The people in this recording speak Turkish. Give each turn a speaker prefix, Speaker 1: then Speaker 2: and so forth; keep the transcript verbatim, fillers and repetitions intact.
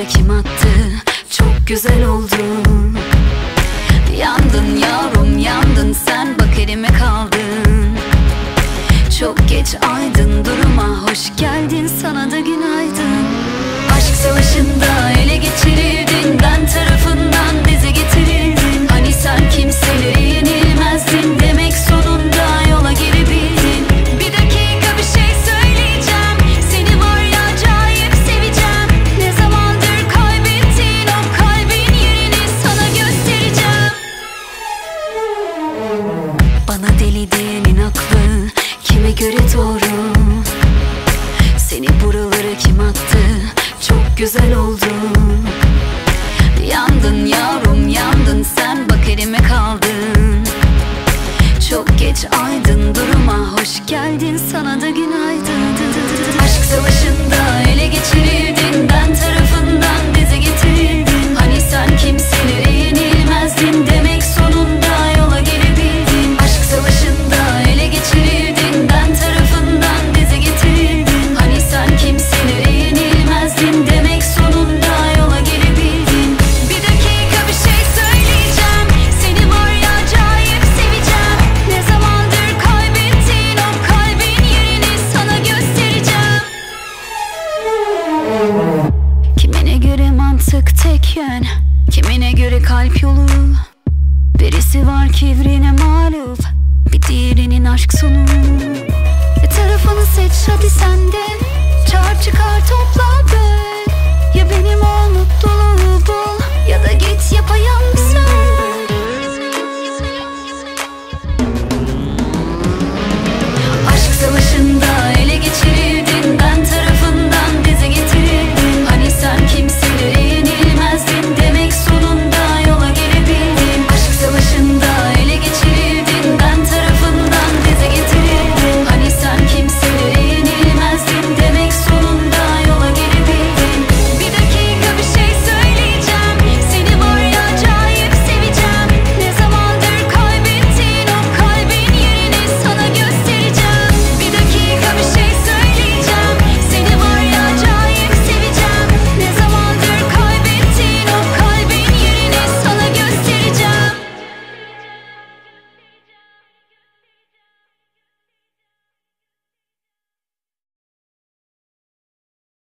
Speaker 1: kim attı? Çok güzel oldun. Yandın yavrum yandın, sen bak elime kaldın. Çok geç aydın, duruma hoş geldin, sana da günaydın. Aşk savaşında ele geçirildin, ben tarafından dize getirildin. Hani sen kimselere yenilmezdin, demek sonunda yola girebildin. Bir dakika bir şey söyleyeceğim, seni var ya acayip seveceğim. Ne zamandır kaybettin o kalbin yerini sana göstereceğim. Bana deli diyenin aklı kime göre doğru? Seni buralara kim attı? Çok güzel oldun. Yandın yavrum yandın, sen bak elime kaldın. Çok geç aydın, duruma hoş geldin, sana da günaydın. Aşk savaşında ele geçirildin, ben tarafından dize getirildin. Hani sen kimselere yenilmezdin, demek sonunda yola gelebildin. Aşk savaşında ele geçirildin, ben tarafından dize getirildin. Hani sen kimselere yenilmezdin, demek sonunda yola gelebildin. Bir dakika bir şey söyleyeceğim, seni var ya acayip seveceğim. Ne zamandır kaybettin o kalbin yerini sana göstereceğim. Kimine göre mantık tek yön, kimine göre kalp yolu. Birisi var kibrine mağlup, bir diğerinin aşk sonu. Bir tarafını seç hadi sen de, çağır çıkar topla.